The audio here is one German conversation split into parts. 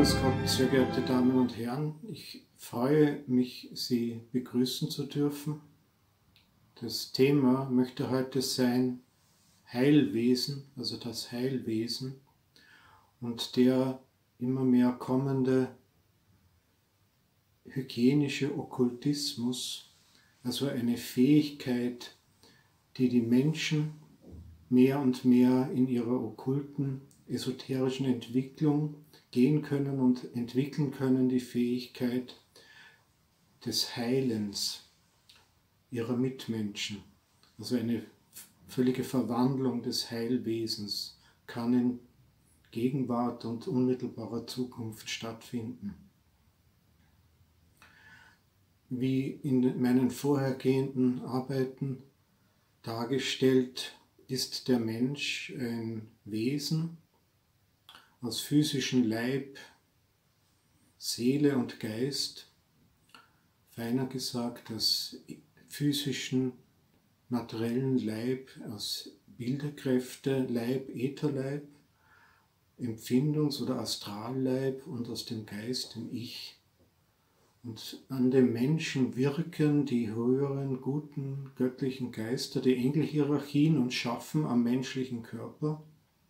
Grüß Gott, sehr geehrte Damen und Herren. Ich freue mich, Sie begrüßen zu dürfen. Das Thema möchte heute sein Heilwesen, also das Heilwesen und der immer mehr kommende hygienische Okkultismus, also eine Fähigkeit, die die Menschen mehr und mehr in ihrer okkulten, esoterischen Entwicklung gehen können und entwickeln können, die Fähigkeit des Heilens ihrer Mitmenschen. Also eine völlige Verwandlung des Heilwesens kann in Gegenwart und unmittelbarer Zukunft stattfinden. Wie in meinen vorhergehenden Arbeiten dargestellt, ist der Mensch ein Wesen aus physischem Leib, Seele und Geist, feiner gesagt aus physischen, materiellen Leib, aus Bilderkräfte, Leib, Ätherleib, Empfindungs- oder Astralleib und aus dem Geist, dem Ich. Und an dem Menschen wirken die höheren, guten, göttlichen Geister, die Engelhierarchien und schaffen am menschlichen Körper.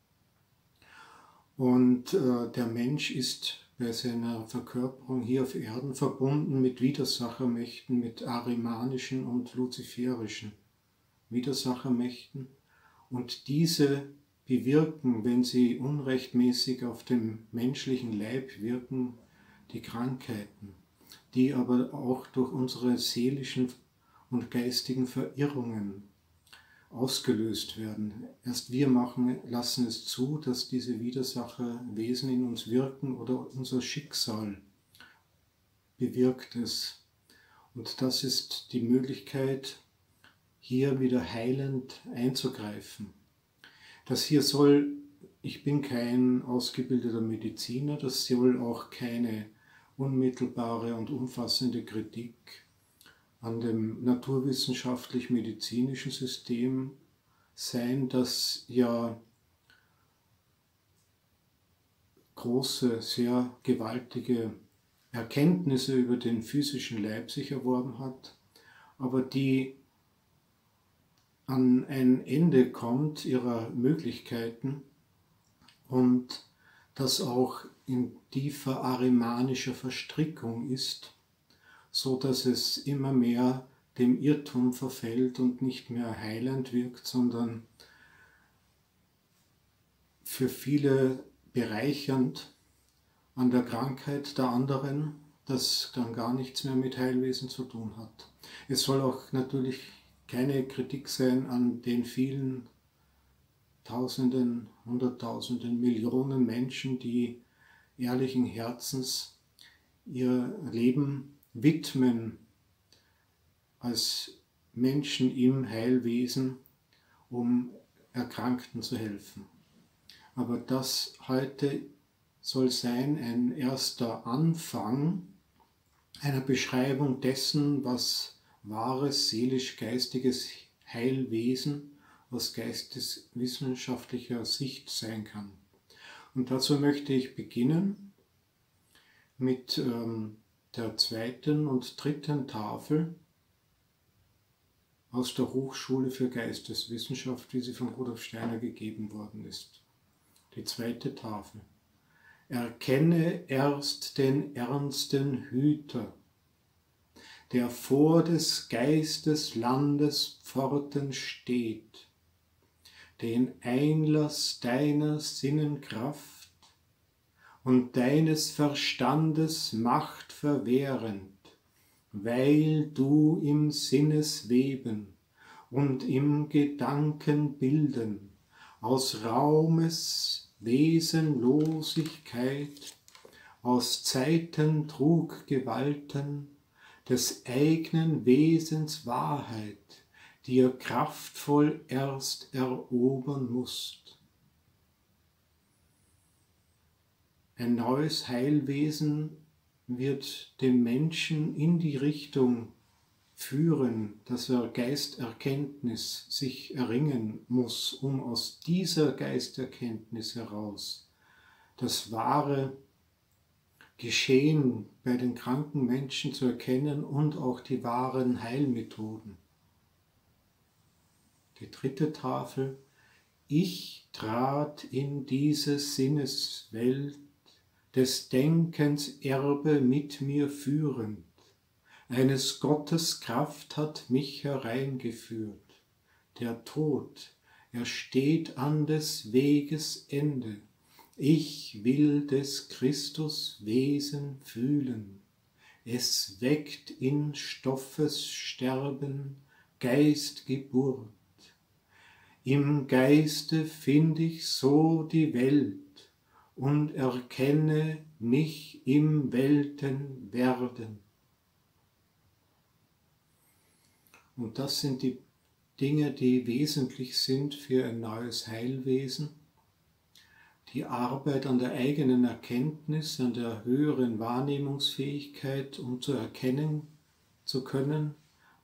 Und der Mensch ist bei seiner Verkörperung hier auf Erden verbunden mit Widersachermächten, mit arimanischen und luziferischen Widersachermächten. Und diese bewirken, wenn sie unrechtmäßig auf dem menschlichen Leib wirken, die Krankheiten, die aber auch durch unsere seelischen und geistigen Verirrungen ausgelöst werden. Erst wir lassen es zu, dass diese Widersacherwesen in uns wirken oder unser Schicksal bewirkt es. Und das ist die Möglichkeit, hier wieder heilend einzugreifen. Das hier soll, ich bin kein ausgebildeter Mediziner, das soll auch keine unmittelbare und umfassende Kritik an dem naturwissenschaftlich-medizinischen System sein, das ja große, sehr gewaltige Erkenntnisse über den physischen Leib sich erworben hat, aber die an ein Ende kommt ihrer Möglichkeiten und das auch in tiefer arimanischer Verstrickung ist, so dass es immer mehr dem Irrtum verfällt und nicht mehr heilend wirkt, sondern für viele bereichernd an der Krankheit der anderen, das dann gar nichts mehr mit Heilwesen zu tun hat. Es soll auch natürlich keine Kritik sein an den vielen Tausenden, Hunderttausenden, Millionen Menschen, die ehrlichen Herzens ihr Leben widmen als Menschen im Heilwesen, um Erkrankten zu helfen. Aber das heute soll sein ein erster Anfang einer Beschreibung dessen, was wahres, seelisch-geistiges Heilwesen aus geisteswissenschaftlicher Sicht sein kann. Und dazu möchte ich beginnen mit der zweiten und dritten Tafel aus der Hochschule für Geisteswissenschaft, wie sie von Rudolf Steiner gegeben worden ist. Die zweite Tafel. Erkenne erst den ernsten Hüter, der vor des Geistes Landes Pforten steht, den Einlass deiner Sinnenkraft und deines Verstandes Macht verwehrend, weil du im Sinnesweben und im Gedankenbilden aus Raumes Wesenlosigkeit, aus Zeitentruggewalten des eigenen Wesens Wahrheit dir kraftvoll erst erobern musst. Ein neues Heilwesen wird den Menschen in die Richtung führen, dass er Geisterkenntnis sich erringen muss, um aus dieser Geisterkenntnis heraus das wahre Geschehen bei den kranken Menschen zu erkennen und auch die wahren Heilmethoden. Die dritte Tafel: Ich trat in diese Sinneswelt, des Denkens Erbe mit mir führend. Eines Gottes Kraft hat mich hereingeführt. Der Tod, er steht an des Weges Ende. Ich will des Christus Wesen fühlen. Es weckt in Stoffes Sterben Geistgeburt. Im Geiste find ich so die Welt und erkenne mich im Weltenwerden. Und das sind die Dinge, die wesentlich sind für ein neues Heilwesen. Die Arbeit an der eigenen Erkenntnis, an der höheren Wahrnehmungsfähigkeit, um zu erkennen zu können,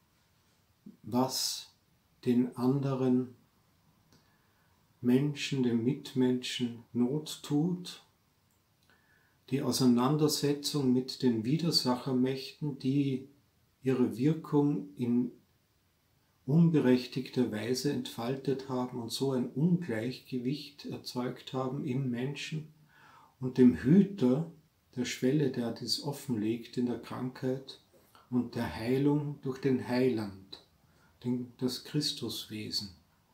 was den anderen Menschen, den Mitmenschen Not tut. Die Auseinandersetzung mit den Widersachermächten, die ihre Wirkung in unberechtigter Weise entfaltet haben und so ein Ungleichgewicht erzeugt haben im Menschen, und dem Hüter der Schwelle, der dies offenlegt in der Krankheit, und der Heilung durch den Heiland, das Christuswesen.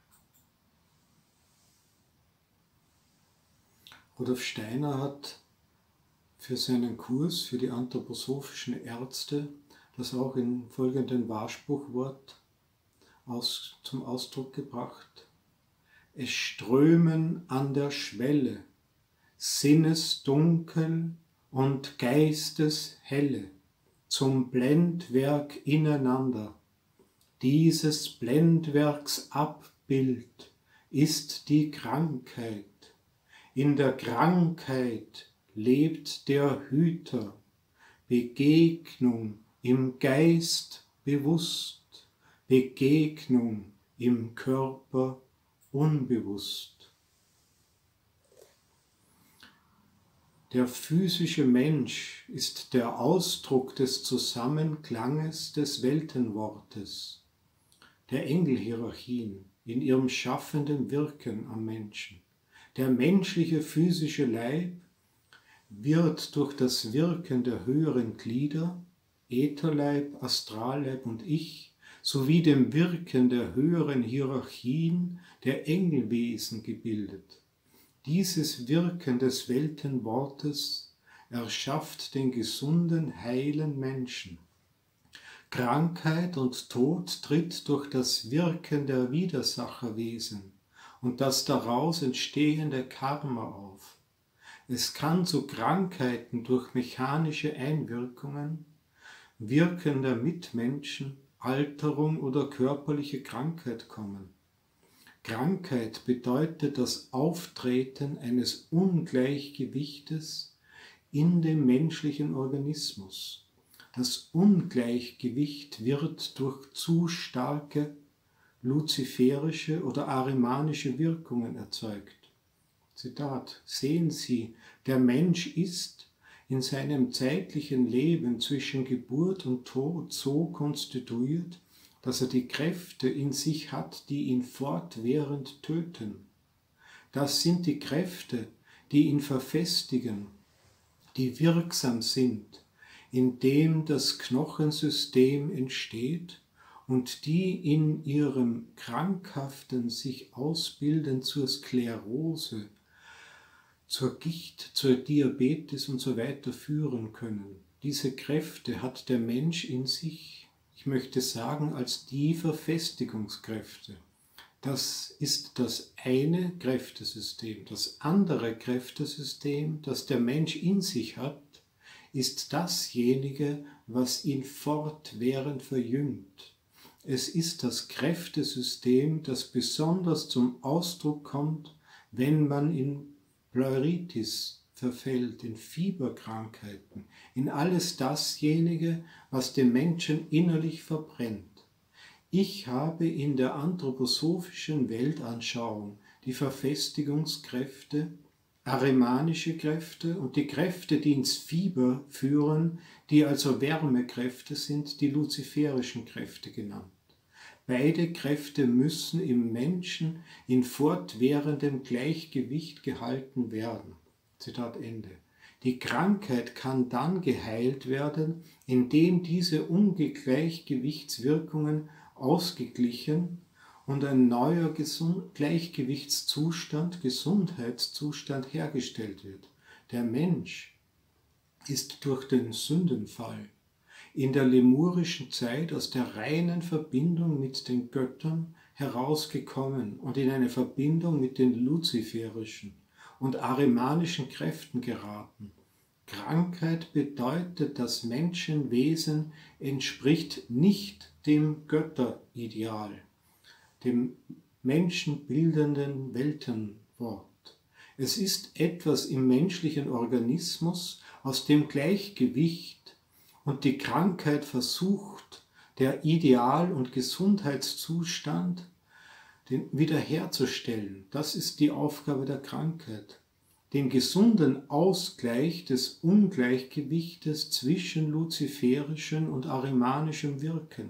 Rudolf Steiner hat für seinen Kurs für die anthroposophischen Ärzte das auch im folgenden Wahrspruchwort zum Ausdruck gebracht: Es strömen an der Schwelle Sinnesdunkel und Geisteshelle zum Blendwerk ineinander. Dieses Blendwerks Abbild ist die Krankheit. In der Krankheit lebt der Hüter, Begegnung im Geist bewusst, Begegnung im Körper unbewusst. Der physische Mensch ist der Ausdruck des Zusammenklanges des Weltenwortes, der Engelhierarchien in ihrem schaffenden Wirken am Menschen. Der menschliche physische Leib wird durch das Wirken der höheren Glieder, Ätherleib, Astralleib und Ich, sowie dem Wirken der höheren Hierarchien der Engelwesen gebildet. Dieses Wirken des Weltenwortes erschafft den gesunden, heilen Menschen. Krankheit und Tod tritt durch das Wirken der Widersacherwesen und das daraus entstehende Karma auf. Es kann zu Krankheiten durch mechanische Einwirkungen, Wirken der Mitmenschen, Alterung oder körperliche Krankheit kommen. Krankheit bedeutet das Auftreten eines Ungleichgewichtes in dem menschlichen Organismus. Das Ungleichgewicht wird durch zu starke luziferische oder arimanische Wirkungen erzeugt. Zitat: Sehen Sie, der Mensch ist in seinem zeitlichen Leben zwischen Geburt und Tod so konstituiert, dass er die Kräfte in sich hat, die ihn fortwährend töten. Das sind die Kräfte, die ihn verfestigen, die wirksam sind, indem das Knochensystem entsteht und die in ihrem krankhaften sich ausbilden zur Sklerose, zur Gicht, zur Diabetes und so weiter führen können. Diese Kräfte hat der Mensch in sich, ich möchte sagen, als die Verfestigungskräfte. Das ist das eine Kräftesystem. Das andere Kräftesystem, das der Mensch in sich hat, ist dasjenige, was ihn fortwährend verjüngt. Es ist das Kräftesystem, das besonders zum Ausdruck kommt, wenn man in Pleuritis verfällt, in Fieberkrankheiten, in alles dasjenige, was den Menschen innerlich verbrennt. Ich habe in der anthroposophischen Weltanschauung die Verfestigungskräfte arimanische Kräfte und die Kräfte, die ins Fieber führen, die also Wärmekräfte sind, die luziferischen Kräfte genannt. Beide Kräfte müssen im Menschen in fortwährendem Gleichgewicht gehalten werden. Zitat Ende. Die Krankheit kann dann geheilt werden, indem diese Ungleichgewichtswirkungen ausgeglichen und ein neuer Gleichgewichtszustand, Gesundheitszustand hergestellt wird. Der Mensch ist durch den Sündenfall in der lemurischen Zeit aus der reinen Verbindung mit den Göttern herausgekommen und in eine Verbindung mit den luziferischen und arimanischen Kräften geraten. Krankheit bedeutet, das Menschenwesen entspricht nicht dem Götterideal, dem menschenbildenden Weltenwort. Es ist etwas im menschlichen Organismus aus dem Gleichgewicht, und die Krankheit versucht, der Ideal- und Gesundheitszustand wiederherzustellen. Das ist die Aufgabe der Krankheit. Den gesunden Ausgleich des Ungleichgewichtes zwischen luziferischem und arimanischem Wirken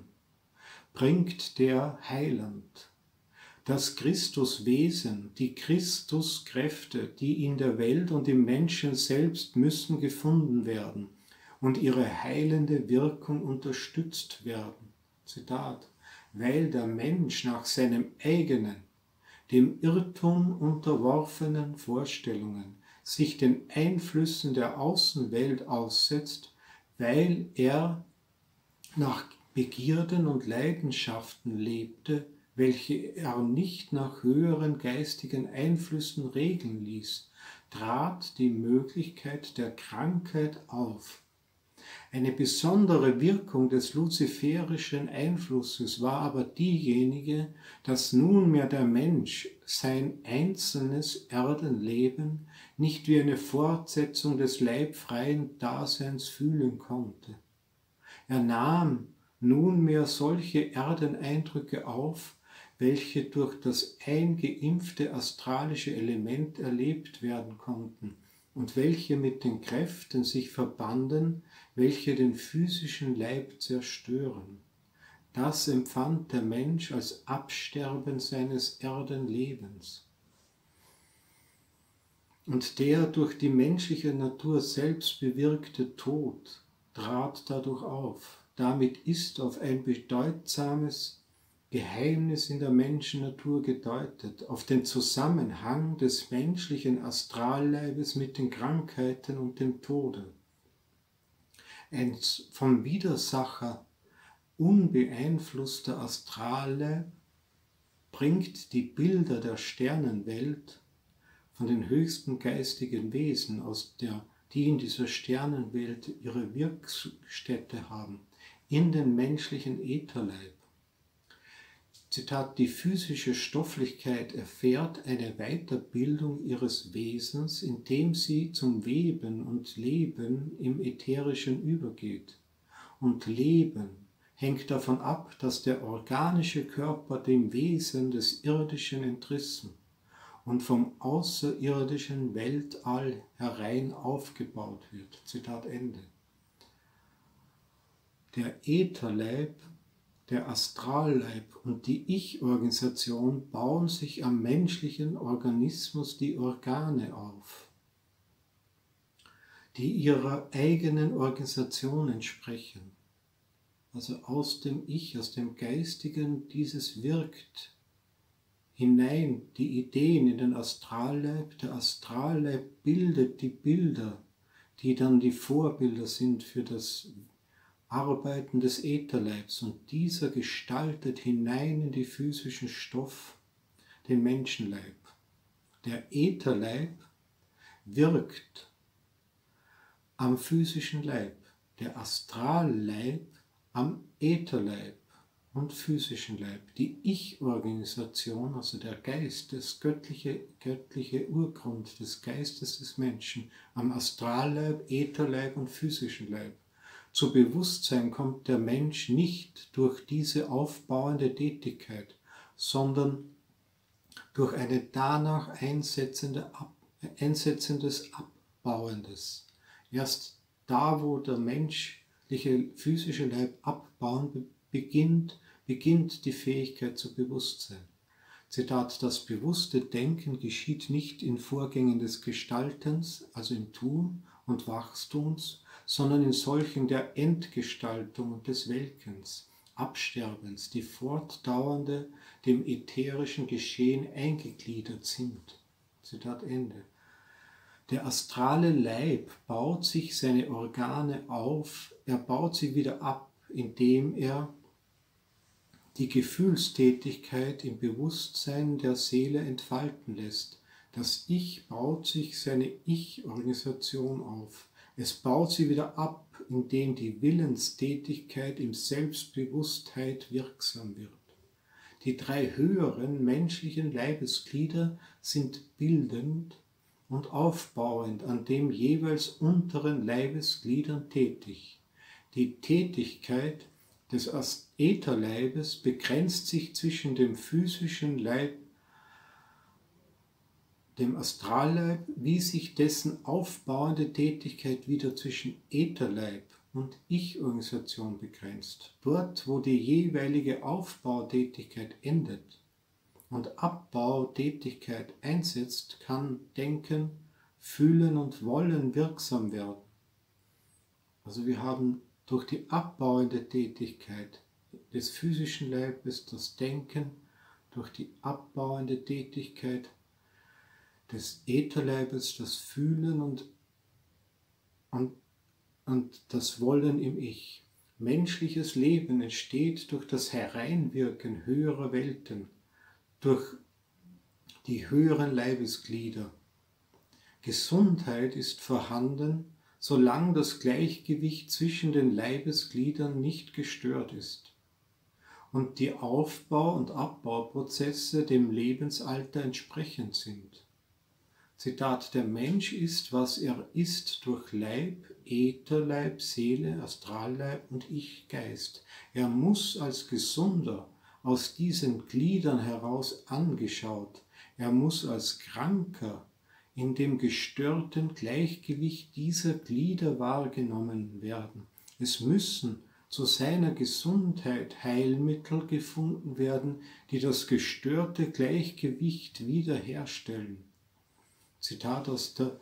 bringt der Heiland. Das Christuswesen, die Christuskräfte, die in der Welt und im Menschen selbst müssen gefunden werden und ihre heilende Wirkung unterstützt werden. Zitat: Weil der Mensch nach seinem eigenen, dem Irrtum unterworfenen Vorstellungen sich den Einflüssen der Außenwelt aussetzt, weil er nach Begierden und Leidenschaften lebte, welche er nicht nach höheren geistigen Einflüssen regeln ließ, trat die Möglichkeit der Krankheit auf. Eine besondere Wirkung des luziferischen Einflusses war aber diejenige, dass nunmehr der Mensch sein einzelnes Erdenleben nicht wie eine Fortsetzung des leibfreien Daseins fühlen konnte. Er nahm nunmehr solche Erdeneindrücke auf, welche durch das eingeimpfte astralische Element erlebt werden konnten und welche mit den Kräften sich verbanden, welche den physischen Leib zerstören. Das empfand der Mensch als Absterben seines Erdenlebens. Und der durch die menschliche Natur selbst bewirkte Tod trat dadurch auf. Damit ist auf ein bedeutsames Geheimnis in der Menschennatur gedeutet, auf den Zusammenhang des menschlichen Astralleibes mit den Krankheiten und dem Tode. Ein vom Widersacher unbeeinflusster Astralleib bringt die Bilder der Sternenwelt von den höchsten geistigen Wesen, die in dieser Sternenwelt ihre Wirkstätte haben, in den menschlichen Ätherleib. Zitat: Die physische Stofflichkeit erfährt eine Weiterbildung ihres Wesens, indem sie zum Weben und Leben im Ätherischen übergeht. Und Leben hängt davon ab, dass der organische Körper dem Wesen des Irdischen entrissen und vom außerirdischen Weltall herein aufgebaut wird. Zitat Ende. Der Ätherleib, der Astralleib und die Ich-Organisation bauen sich am menschlichen Organismus die Organe auf, die ihrer eigenen Organisation entsprechen. Also aus dem Ich, aus dem Geistigen, dieses wirkt hinein die Ideen in den Astralleib. Der Astralleib bildet die Bilder, die dann die Vorbilder sind für das Arbeiten des Ätherleibs, und dieser gestaltet hinein in die physischen Stoff den Menschenleib. Der Ätherleib wirkt am physischen Leib, der Astralleib am Ätherleib und physischen Leib. Die Ich-Organisation, also der Geist, das göttliche Urgrund des Geistes des Menschen, am Astralleib, Ätherleib und physischen Leib. Zu Bewusstsein kommt der Mensch nicht durch diese aufbauende Tätigkeit, sondern durch eine danach einsetzende einsetzendes, abbauendes. Erst da, wo der menschliche physische Leib abbauen beginnt die Fähigkeit zu Bewusstsein. Zitat, das bewusste Denken geschieht nicht in Vorgängen des Gestaltens, also im Tun und Wachstums, sondern in solchen der Entgestaltung und des Welkens, Absterbens, die fortdauernde, dem ätherischen Geschehen eingegliedert sind. Zitat Ende. Der astrale Leib baut sich seine Organe auf, er baut sie wieder ab, indem er die Gefühlstätigkeit im Bewusstsein der Seele entfalten lässt. Das Ich baut sich seine Ich-Organisation auf. Es baut sie wieder ab, indem die Willenstätigkeit im Selbstbewusstheit wirksam wird. Die 3 höheren menschlichen Leibesglieder sind bildend und aufbauend an dem jeweils unteren Leibesgliedern tätig. Die Tätigkeit des Ätherleibes begrenzt sich zwischen dem physischen Leib, dem Astralleib, wie sich dessen aufbauende Tätigkeit wieder zwischen Ätherleib und Ich-Organisation begrenzt. Dort, wo die jeweilige Aufbautätigkeit endet und Abbautätigkeit einsetzt, kann Denken, Fühlen und Wollen wirksam werden. Also wir haben durch die abbauende Tätigkeit des physischen Leibes das Denken, durch die abbauende Tätigkeit des Ätherleibes das Fühlen und das Wollen im Ich. Menschliches Leben entsteht durch das Hereinwirken höherer Welten, durch die höheren Leibesglieder. Gesundheit ist vorhanden, solange das Gleichgewicht zwischen den Leibesgliedern nicht gestört ist und die Aufbau- und Abbauprozesse dem Lebensalter entsprechend sind. Zitat, der Mensch ist, was er ist, durch Leib, Ätherleib, Seele, Astralleib und Ich-Geist. Er muss als Gesunder aus diesen Gliedern heraus angeschaut, er muss als Kranker in dem gestörten Gleichgewicht dieser Glieder wahrgenommen werden. Es müssen zu seiner Gesundheit Heilmittel gefunden werden, die das gestörte Gleichgewicht wiederherstellen. Zitat aus der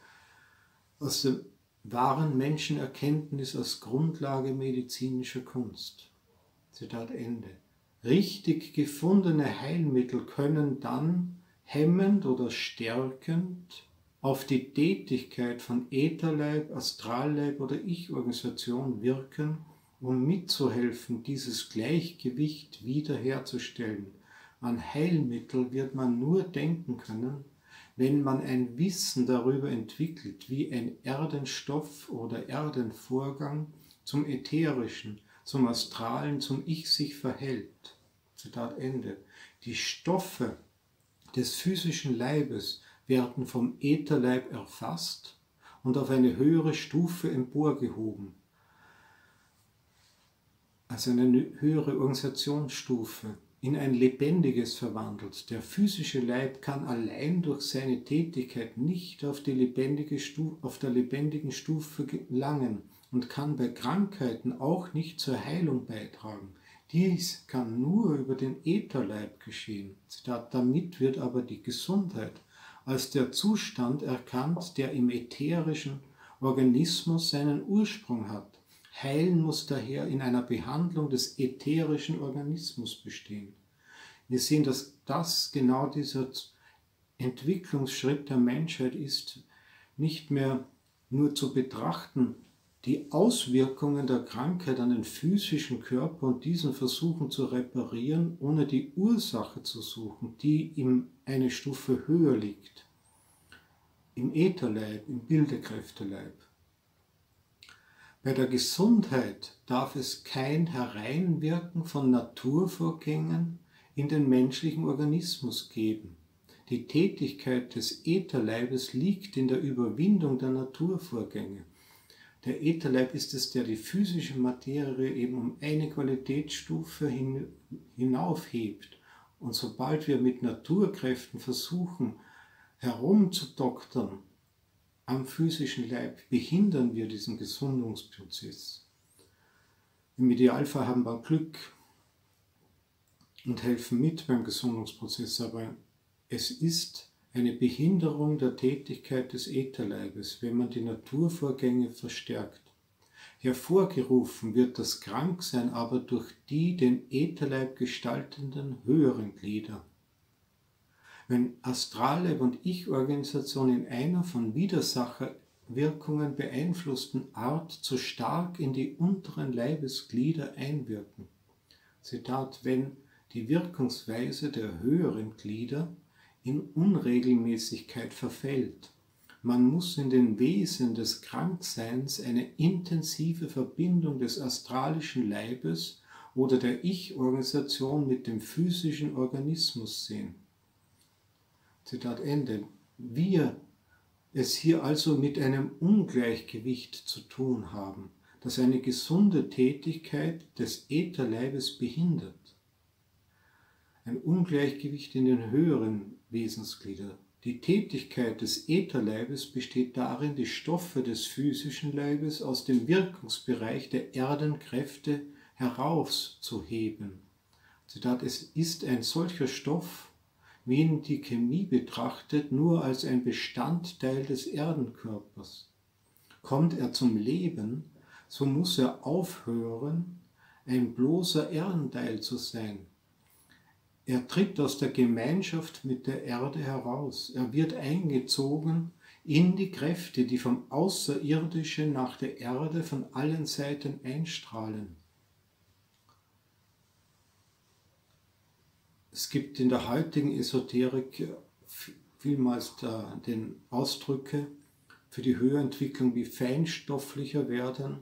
wahren Menschenerkenntnis als Grundlage medizinischer Kunst. Zitat Ende. Richtig gefundene Heilmittel können dann hemmend oder stärkend auf die Tätigkeit von Ätherleib, Astralleib oder Ich-Organisation wirken, um mitzuhelfen, dieses Gleichgewicht wiederherzustellen. An Heilmittel wird man nur denken können, wenn man ein Wissen darüber entwickelt, wie ein Erdenstoff oder Erdenvorgang zum Ätherischen, zum Astralen, zum Ich sich verhält. Zitat Ende. Die Stoffe des physischen Leibes werden vom Ätherleib erfasst und auf eine höhere Stufe emporgehoben, also eine höhere Organisationsstufe, in ein Lebendiges verwandelt. Der physische Leib kann allein durch seine Tätigkeit nicht auf der lebendigen Stufe gelangen und kann bei Krankheiten auch nicht zur Heilung beitragen. Dies kann nur über den Ätherleib geschehen. Zitat, damit wird aber die Gesundheit als der Zustand erkannt, der im ätherischen Organismus seinen Ursprung hat. Heilen muss daher in einer Behandlung des ätherischen Organismus bestehen. Wir sehen, dass das genau dieser Entwicklungsschritt der Menschheit ist, nicht mehr nur zu betrachten, die Auswirkungen der Krankheit an den physischen Körper und diesen versuchen zu reparieren, ohne die Ursache zu suchen, die eine Stufe höher liegt, im Ätherleib, im Bildekräfteleib. Bei der Gesundheit darf es kein Hereinwirken von Naturvorgängen in den menschlichen Organismus geben. Die Tätigkeit des Ätherleibes liegt in der Überwindung der Naturvorgänge. Der Ätherleib ist es, der die physische Materie eben um eine Qualitätsstufe hinaufhebt. Und sobald wir mit Naturkräften versuchen, herumzudoktern, am physischen Leib behindern wir diesen Gesundungsprozess. Im Idealfall haben wir Glück und helfen mit beim Gesundungsprozess, aber es ist eine Behinderung der Tätigkeit des Ätherleibes, wenn man die Naturvorgänge verstärkt. Hervorgerufen wird das Kranksein aber durch die den Ätherleib gestaltenden höheren Glieder. Wenn Astralleib und Ich-Organisation in einer von Widersacherwirkungen beeinflussten Art zu stark in die unteren Leibesglieder einwirken. Zitat, wenn die Wirkungsweise der höheren Glieder in Unregelmäßigkeit verfällt. Man muss in den Wesen des Krankseins eine intensive Verbindung des astralischen Leibes oder der Ich-Organisation mit dem physischen Organismus sehen. Zitat Ende. Wir es hier also mit einem Ungleichgewicht zu tun haben, das eine gesunde Tätigkeit des Ätherleibes behindert. Ein Ungleichgewicht in den höheren Wesensgliedern. Die Tätigkeit des Ätherleibes besteht darin, die Stoffe des physischen Leibes aus dem Wirkungsbereich der Erdenkräfte herauszuheben. Zitat, es ist ein solcher Stoff, wie ihn die Chemie betrachtet, nur als ein Bestandteil des Erdenkörpers. Kommt er zum Leben, so muss er aufhören, ein bloßer Erdenteil zu sein. Er tritt aus der Gemeinschaft mit der Erde heraus. Er wird eingezogen in die Kräfte, die vom Außerirdischen nach der Erde von allen Seiten einstrahlen. Es gibt in der heutigen Esoterik vielmals den Ausdrücke für die Höherentwicklung wie feinstofflicher werden,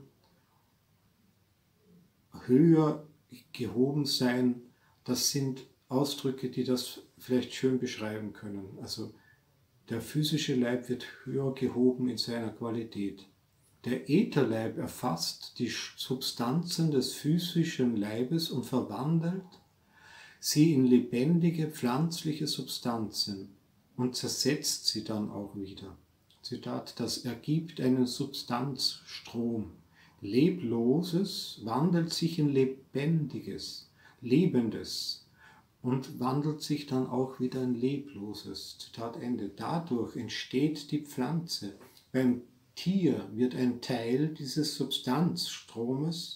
höher gehoben sein. Das sind Ausdrücke, die das vielleicht schön beschreiben können. Also der physische Leib wird höher gehoben in seiner Qualität. Der Ätherleib erfasst die Substanzen des physischen Leibes und verwandelt sie in lebendige pflanzliche Substanzen und zersetzt sie dann auch wieder. Zitat, das ergibt einen Substanzstrom. Lebloses wandelt sich in Lebendiges, Lebendes und wandelt sich dann auch wieder in Lebloses. Zitat Ende. Dadurch entsteht die Pflanze. Beim Tier wird ein Teil dieses Substanzstromes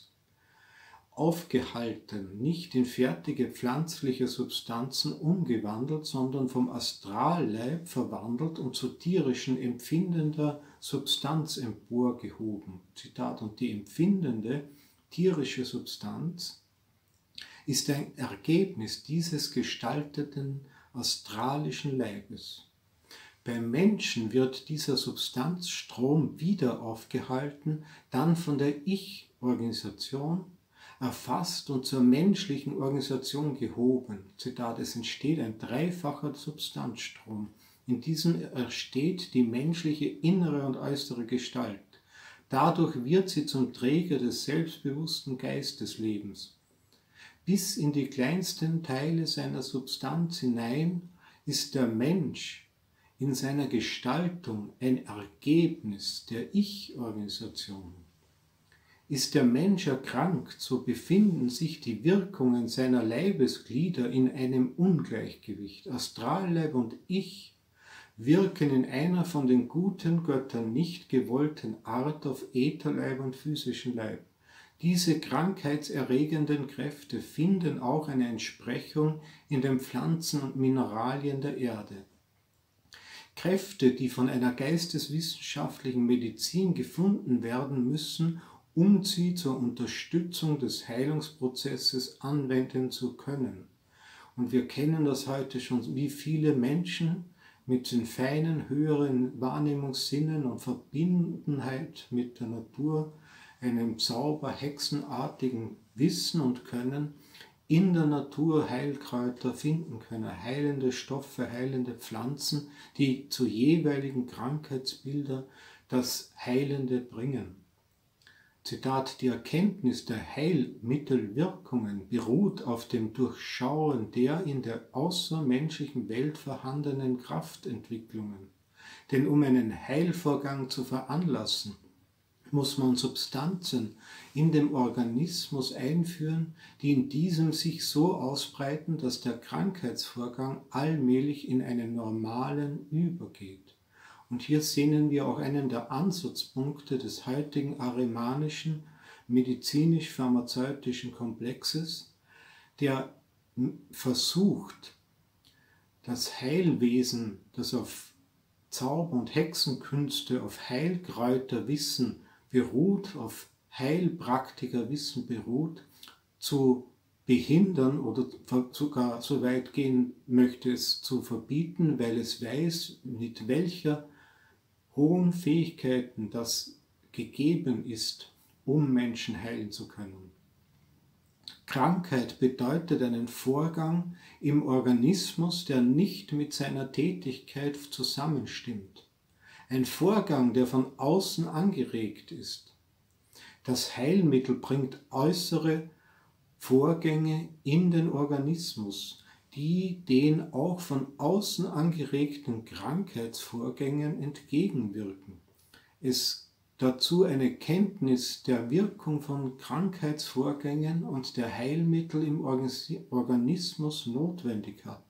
aufgehalten, nicht in fertige pflanzliche Substanzen umgewandelt, sondern vom Astralleib verwandelt und zu tierischen empfindender Substanz emporgehoben. Zitat, und die empfindende tierische Substanz ist ein Ergebnis dieses gestalteten astralischen Leibes. Beim Menschen wird dieser Substanzstrom wieder aufgehalten, dann von der Ich-Organisation erfasst und zur menschlichen Organisation gehoben. Zitat, es entsteht ein dreifacher Substanzstrom. In diesem entsteht die menschliche innere und äußere Gestalt. Dadurch wird sie zum Träger des selbstbewussten Geisteslebens. Bis in die kleinsten Teile seiner Substanz hinein ist der Mensch in seiner Gestaltung ein Ergebnis der Ich-Organisation. Ist der Mensch erkrankt, so befinden sich die Wirkungen seiner Leibesglieder in einem Ungleichgewicht. Astralleib und Ich wirken in einer von den guten Göttern nicht gewollten Art auf Ätherleib und physischen Leib. Diese krankheitserregenden Kräfte finden auch eine Entsprechung in den Pflanzen und Mineralien der Erde. Kräfte, die von einer geisteswissenschaftlichen Medizin gefunden werden müssen, um sie zur Unterstützung des Heilungsprozesses anwenden zu können. Und wir kennen das heute schon, wie viele Menschen mit den feinen, höheren Wahrnehmungssinnen und Verbundenheit mit der Natur, einem zauberhexenartigen Wissen und Können, in der Natur Heilkräuter finden können, heilende Stoffe, heilende Pflanzen, die zu jeweiligen Krankheitsbildern das Heilende bringen. Zitat, die Erkenntnis der Heilmittelwirkungen beruht auf dem Durchschauen der in der außermenschlichen Welt vorhandenen Kraftentwicklungen. Denn um einen Heilvorgang zu veranlassen, muss man Substanzen in dem Organismus einführen, die in diesem sich so ausbreiten, dass der Krankheitsvorgang allmählich in einen normalen übergeht. Und hier sehen wir auch einen der Ansatzpunkte des heutigen arimanischen medizinisch-pharmazeutischen Komplexes, der versucht, das Heilwesen, das auf Zauber- und Hexenkünste, auf Heilkräuterwissen beruht, auf Heilpraktikerwissen beruht, zu behindern oder sogar so weit gehen möchte es zu verbieten, weil es weiß, mit welcher hohen Fähigkeiten das gegeben ist, um Menschen heilen zu können. Krankheit bedeutet einen Vorgang im Organismus, der nicht mit seiner Tätigkeit zusammenstimmt. Ein Vorgang, der von außen angeregt ist. Das Heilmittel bringt äußere Vorgänge in den Organismus, die den auch von außen angeregten Krankheitsvorgängen entgegenwirken. Es dazu eine Kenntnis der Wirkung von Krankheitsvorgängen und der Heilmittel im Organismus notwendig hat.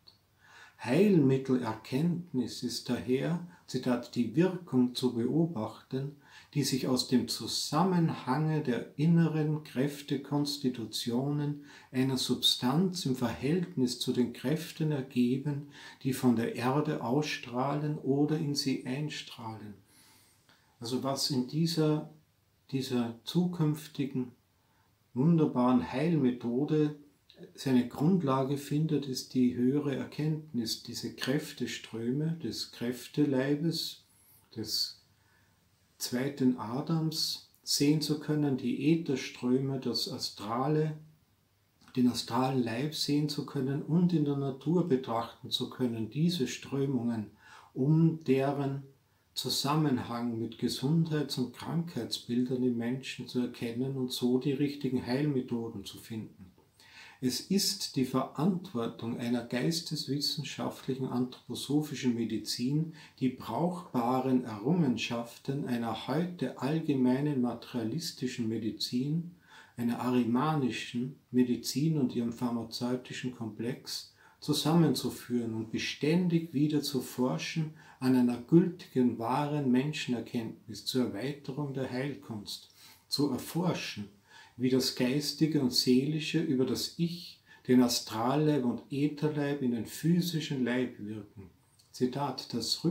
Heilmittelerkenntnis ist daher, Zitat, die Wirkung zu beobachten, die sich aus dem Zusammenhange der inneren Kräftekonstitutionen einer Substanz im Verhältnis zu den Kräften ergeben, die von der Erde ausstrahlen oder in sie einstrahlen. Also was in dieser zukünftigen wunderbaren Heilmethode seine Grundlage findet, ist die höhere Erkenntnis, diese Kräfteströme des Kräfteleibes, des zweiten Adams sehen zu können, die Ätherströme, den astralen Leib sehen zu können und in der Natur betrachten zu können, diese Strömungen, um deren Zusammenhang mit Gesundheits- und Krankheitsbildern im Menschen zu erkennen und so die richtigen Heilmethoden zu finden. Es ist die Verantwortung einer geisteswissenschaftlichen anthroposophischen Medizin, die brauchbaren Errungenschaften einer heute allgemeinen materialistischen Medizin, einer arimanischen Medizin und ihrem pharmazeutischen Komplex zusammenzuführen und beständig wieder zu forschen an einer gültigen, wahren Menschenerkenntnis zur Erweiterung der Heilkunst, zu erforschen, wie das Geistige und Seelische über das Ich, den Astralleib und Ätherleib in den physischen Leib wirken. Zitat, das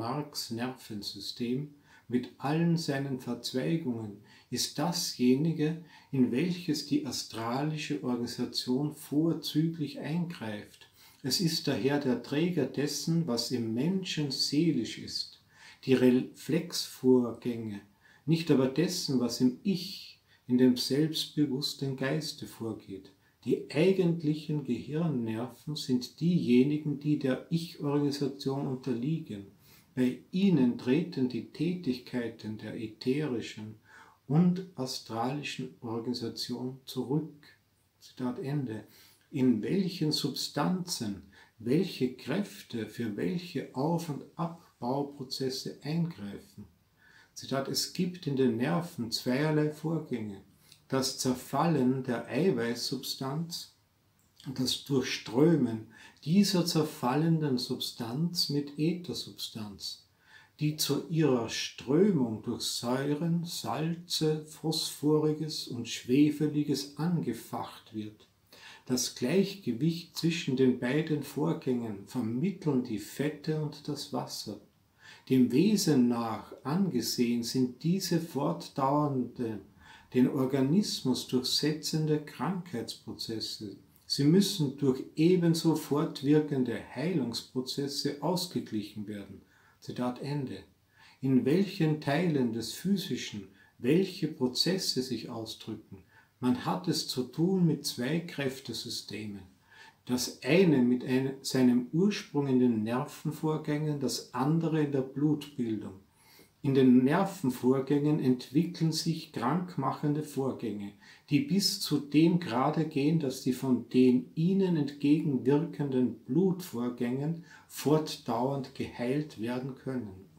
Rückenmarksnervensystem mit allen seinen Verzweigungen ist dasjenige, in welches die astralische Organisation vorzüglich eingreift. Es ist daher der Träger dessen, was im Menschen seelisch ist, die Reflexvorgänge, nicht aber dessen, was im Ich, in dem selbstbewussten Geiste vorgeht. Die eigentlichen Gehirnnerven sind diejenigen, die der Ich-Organisation unterliegen. Bei ihnen treten die Tätigkeiten der ätherischen und astralischen Organisation zurück. Zitat Ende. In welchen Substanzen, welche Kräfte für welche Auf- und Abbauprozesse eingreifen. Zitat, es gibt in den Nerven zweierlei Vorgänge. Das Zerfallen der Eiweißsubstanz und das Durchströmen dieser zerfallenden Substanz mit Äthersubstanz, die zu ihrer Strömung durch Säuren, Salze, Phosphoriges und Schwefeliges angefacht wird. Das Gleichgewicht zwischen den beiden Vorgängen vermitteln die Fette und das Wasser. Dem Wesen nach angesehen sind diese fortdauernde, den Organismus durchsetzende Krankheitsprozesse. Sie müssen durch ebenso fortwirkende Heilungsprozesse ausgeglichen werden. Zitat Ende. In welchen Teilen des Physischen welche Prozesse sich ausdrücken, man hat es zu tun mit zwei Kräftesystemen. Das eine mit seinem Ursprung in den Nervenvorgängen, das andere in der Blutbildung. In den Nervenvorgängen entwickeln sich krankmachende Vorgänge, die bis zu dem Grade gehen, dass die von den ihnen entgegenwirkenden Blutvorgängen fortdauernd geheilt werden können.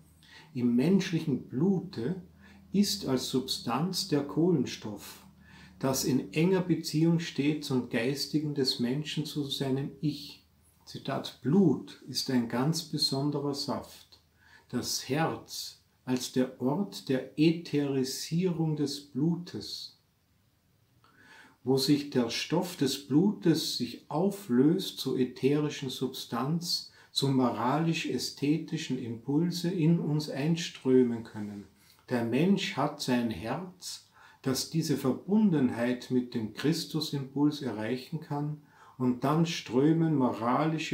Im menschlichen Blute ist als Substanz der Kohlenstoff, das in enger Beziehung steht zum Geistigen des Menschen, zu seinem Ich. Zitat: Blut ist ein ganz besonderer Saft. Das Herz als der Ort der Ätherisierung des Blutes, wo sich der Stoff des Blutes sich auflöst zur ätherischen Substanz, zu moralisch-ästhetischen Impulse in uns einströmen können. Der Mensch hat sein Herz, das diese Verbundenheit mit dem Christusimpuls erreichen kann, und dann strömen moralische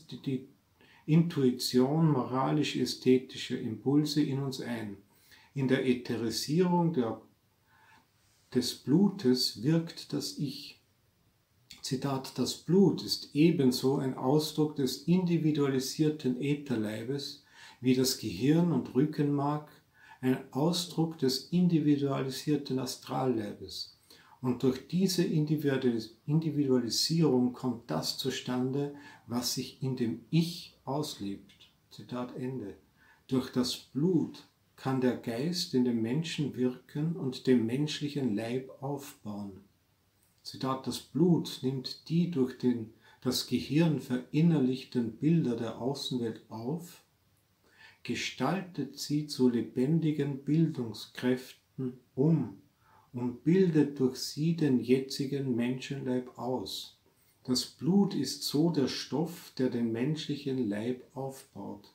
Intuition, moralisch-ästhetische Impulse in uns ein. In der Ätherisierung des Blutes wirkt das Ich. Zitat: Das Blut ist ebenso ein Ausdruck des individualisierten Ätherleibes wie das Gehirn und Rückenmark ein Ausdruck des individualisierten Astralleibes. Und durch diese Individualisierung kommt das zustande, was sich in dem Ich auslebt. Zitat Ende. Durch das Blut kann der Geist in dem Menschen wirken und den menschlichen Leib aufbauen. Zitat: Das Blut nimmt die durch das Gehirn verinnerlichten Bilder der Außenwelt auf, gestaltet sie zu lebendigen Bildungskräften um und bildet durch sie den jetzigen Menschenleib aus. Das Blut ist so der Stoff, der den menschlichen Leib aufbaut.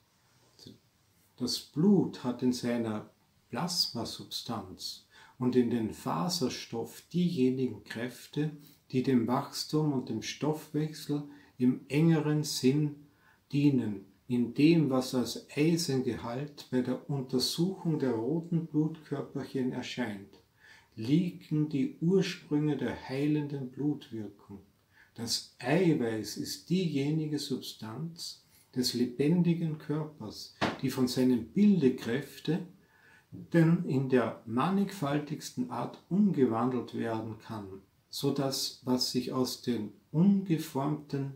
Das Blut hat in seiner Plasmasubstanz und in den Faserstoff diejenigen Kräfte, die dem Wachstum und dem Stoffwechsel im engeren Sinn dienen. In dem, was als Eisengehalt bei der Untersuchung der roten Blutkörperchen erscheint, liegen die Ursprünge der heilenden Blutwirkung. Das Eiweiß ist diejenige Substanz des lebendigen Körpers, die von seinen Bildekräften denn in der mannigfaltigsten Art umgewandelt werden kann, so dass was sich aus den geformten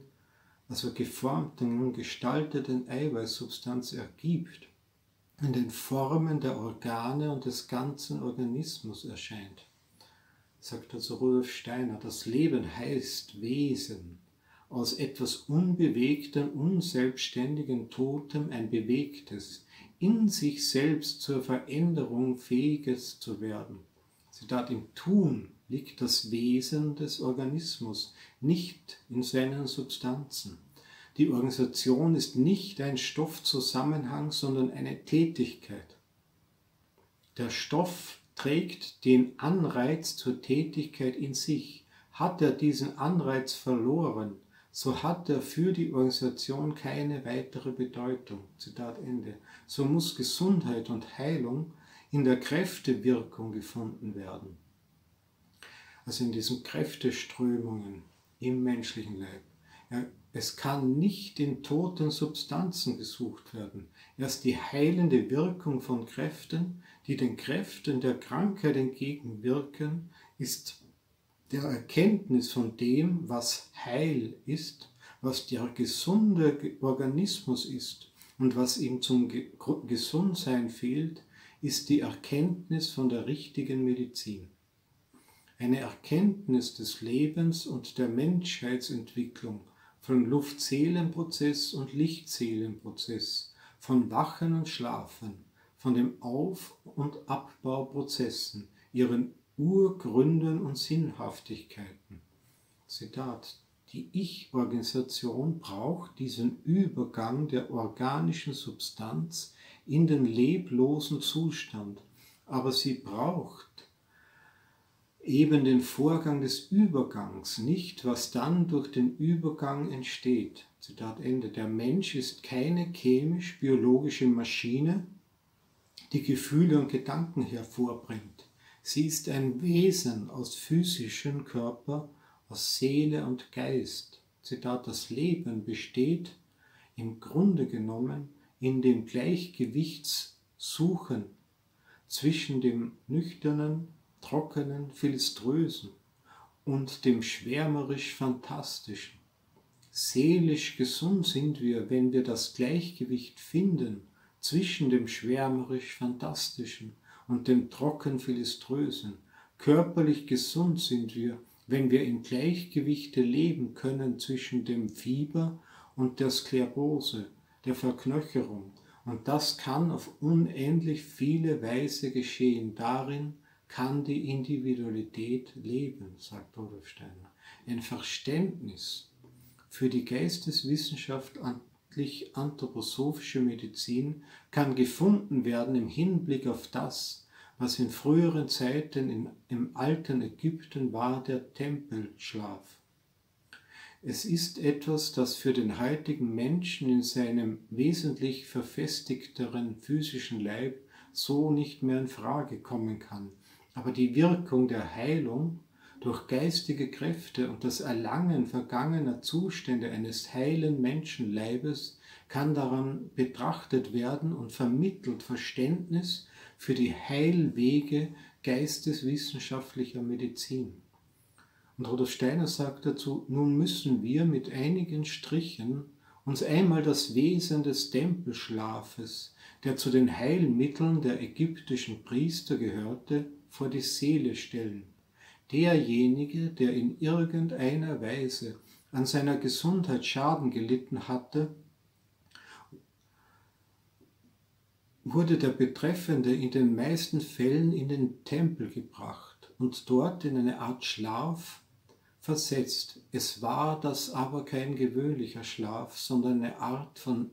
und gestalteten Eiweißsubstanz ergibt, in den Formen der Organe und des ganzen Organismus erscheint. Sagt also Rudolf Steiner: Das Leben heißt Wesen, aus etwas Unbewegtem, Unselbstständigen, Totem ein bewegtes, in sich selbst zur Veränderung fähiges zu werden. Zitat: Im Tun liegt das Wesen des Organismus, nicht in seinen Substanzen. Die Organisation ist nicht ein Stoffzusammenhang, sondern eine Tätigkeit. Der Stoff trägt den Anreiz zur Tätigkeit in sich. Hat er diesen Anreiz verloren, so hat er für die Organisation keine weitere Bedeutung. Zitat Ende. So muss Gesundheit und Heilung in der Kräftewirkung gefunden werden. Also in diesen Kräfteströmungen im menschlichen Leib. Ja, es kann nicht in toten Substanzen gesucht werden. Erst die heilende Wirkung von Kräften, die den Kräften der Krankheit entgegenwirken, ist der Erkenntnis von dem, was Heil ist, was der gesunde Organismus ist und was ihm zum Gesundsein fehlt, ist die Erkenntnis von der richtigen Medizin. Eine Erkenntnis des Lebens und der Menschheitsentwicklung, von Luft-Seelen-Prozess und Licht-Seelen-Prozess, von Wachen und Schlafen, von den Auf- und Abbauprozessen, ihren Urgründen und Sinnhaftigkeiten. Zitat: Die Ich-Organisation braucht diesen Übergang der organischen Substanz in den leblosen Zustand, aber sie braucht eben den Vorgang des Übergangs, nicht was dann durch den Übergang entsteht. Zitat Ende. Der Mensch ist keine chemisch-biologische Maschine, die Gefühle und Gedanken hervorbringt. Sie ist ein Wesen aus physischem Körper, aus Seele und Geist. Zitat: Das Leben besteht im Grunde genommen in dem Gleichgewichtssuchen zwischen dem nüchternen, trockenen, philiströsen und dem schwärmerisch-fantastischen. Seelisch gesund sind wir, wenn wir das Gleichgewicht finden zwischen dem schwärmerisch-fantastischen und dem trocken-philiströsen. Körperlich gesund sind wir, wenn wir im Gleichgewichte leben können zwischen dem Fieber und der Sklerose, der Verknöcherung. Und das kann auf unendlich viele Weise geschehen. Darin kann die Individualität leben, sagt Rudolf Steiner. Ein Verständnis für die geisteswissenschaftlich-anthroposophische Medizin kann gefunden werden im Hinblick auf das, was in früheren Zeiten im alten Ägypten war, der Tempelschlaf. Es ist etwas, das für den heutigen Menschen in seinem wesentlich verfestigteren physischen Leib so nicht mehr in Frage kommen kann. Aber die Wirkung der Heilung durch geistige Kräfte und das Erlangen vergangener Zustände eines heilen Menschenleibes kann daran betrachtet werden und vermittelt Verständnis für die Heilwege geisteswissenschaftlicher Medizin. Und Rudolf Steiner sagt dazu, nun müssen wir mit einigen Strichen uns einmal das Wesen des Tempelschlafes, der zu den Heilmitteln der ägyptischen Priester gehörte, vor die Seele stellen. Derjenige, der in irgendeiner Weise an seiner Gesundheit Schaden gelitten hatte, wurde der Betreffende in den meisten Fällen in den Tempel gebracht und dort in eine Art Schlaf versetzt. Es war das aber kein gewöhnlicher Schlaf, sondern eine Art von